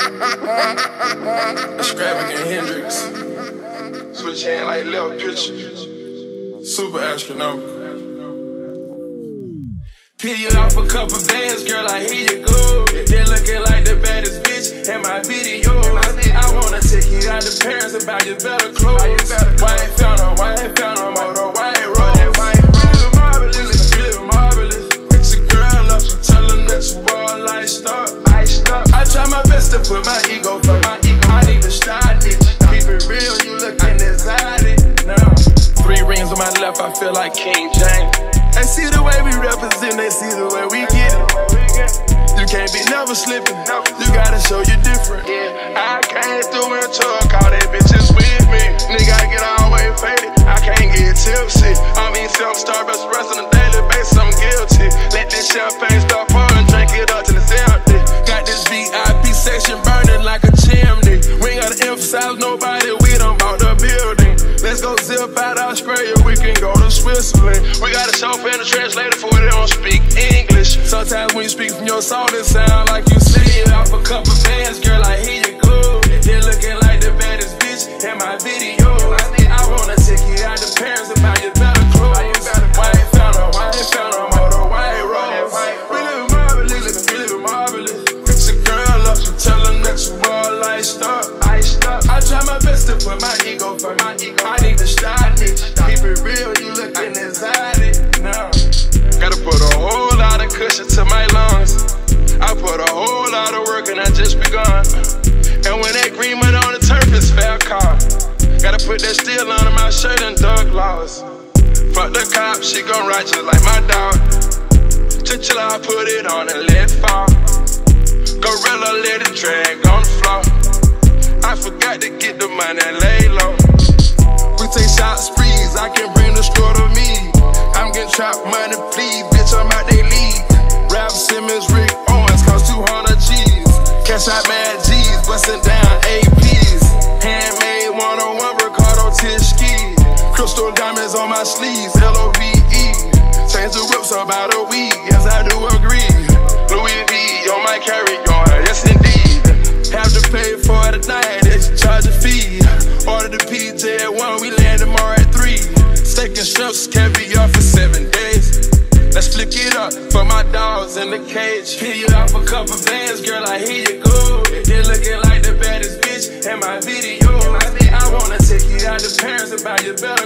Extravagant Hendrix. Switch hand like left picture. Super astronomical. Peel you off a couple bands, girl, I hear you go. They're looking like the baddest bitch in my video. I wanna take you out to Paris and buy you better clothes. White found on motor, white rose. Really marvelous, really marvelous. Fix a girl up, tell her that you all iced up. I try my best to put my ego for my ego. I need to start it. Keep it real, you looking exotic. Now, 3 rings on my left, I feel like King James. They see the way we represent, they see the way we get it. You can't be never slipping, you gotta show you different. I came through in a truck, all they bitches with me. Nigga, I get all way faded, I can't get tipsy. I mean, self-starved rest on a daily basis, I'm guilty. Let this champagne start pouring, drink it up till it's empty. Got this VIP section burning like a chimney. We ain't gotta emphasize nobody, we done bought the building. Let's go zip out Australia, we can go to Switzerland. We got a chauffeur and a translator for they don't speak English. Sometimes when you speak from your soul, it sound like you see it off a couple bands, girl, I hear you go. They're looking like the baddest bitch in my video. I wanna take you out to Paris and buy you better clothes. White found on motor, white rose. Really marvelous, really marvelous. Fix a girl up, tell her that you all iced up. I try my best to put my ego for my ego. I need to start it. Keep it real, you looking exotic now. Gotta put a whole lot of cushion to my lungs. I put a whole lot of work and I just begun. And when that green money on the turf is fair car. Gotta put that steel under my shirt and Doug Laws. Fuck the cop, she gon' ride just like my dog. Chinchilla, I put it on and let it fall. Gorilla, let it drag on the floor. I forgot to get the money and lay low. We take shot sprees, I can bring the score to me. I'm getting trapped money, please, bitch, I'm out they league. Ralph Simmons, Rick Owens, cost 200 G's. Cash out mad G's, bustin' down APs. Handmade 101, Ricardo Tishki. Crystal diamonds on my sleeves, LOVE. Change the whips about a week, yes I do agree. Louis V on my carry-on, yes indeed. Have to pay for it tonight, they charge a fee. Order the PJ at 1, we land tomorrow at 3. Steak and shrimps, caviar for 7 days. Let's flick it up for my dogs in the cage. Peel you off a couple bands, girl, I hear you go. You're looking like the baddest bitch in my video. I wanna take you out to Paris and buy you better